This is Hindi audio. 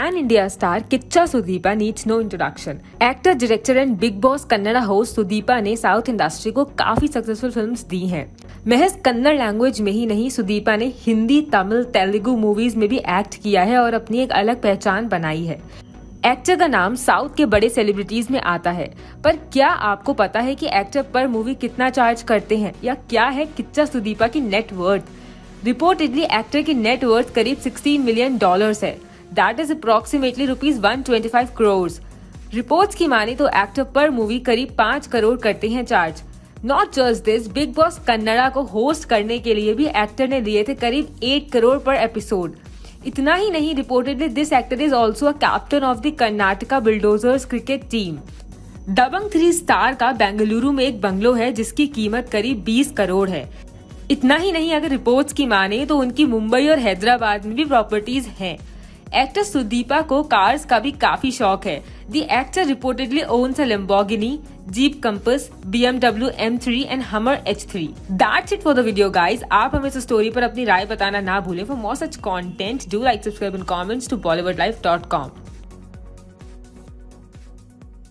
Pan India star Kicha Sudeepa needs no introduction. Actor, director and Big Boss Kannada host Sudipa ने साउथ इंडस्ट्री को काफी सक्सेसफुल फिल्म्स दी हैं। महज कन्नड़ लैंग्वेज में ही नहीं, सुदीपा ने हिंदी, तमिल, तेलुगु मूवीज में भी एक्ट किया है और अपनी एक अलग पहचान बनाई है। एक्टर का नाम साउथ के बड़े सेलिब्रिटीज में आता है, पर क्या आपको पता है कि एक्टर पर मूवी कितना चार्ज करते हैं या क्या है किच्चा सुदीपा की नेट वर्थ? रिपोर्टेडली एक्टर की नेट वर्थ करीब $16 मिलियन है। That is approximately ₹125 crore. Reports की माने तो एक्टर पर मूवी करीब 5 करोड़ करते हैं charge. Not just this, Bigg Boss Kannada को होस्ट करने के लिए भी एक्टर ने दिए थे करीब 8 करोड़ पर एपिसोड। इतना ही नहीं, reportedly this actor is also a captain of the Karnataka Bulldozers cricket team. Dabangg 3 star का बेंगलुरु में एक बंगलो है जिसकी कीमत करीब 20 करोड़ है। इतना ही नहीं, अगर रिपोर्ट्स की माने तो उनकी मुंबई और हैदराबाद में भी प्रॉपर्टीज हैं। एक्टर सुदीपा को कार्स का भी काफी शौक है। The actor reportedly owns a Lamborghini, Jeep Compass, BMW M3 and Hummer H3। That's it for the video guys. आप हमें इस स्टोरी पर अपनी राय बताना ना भूलें। For more such content do like, subscribe and comments to bollywoodlife.com।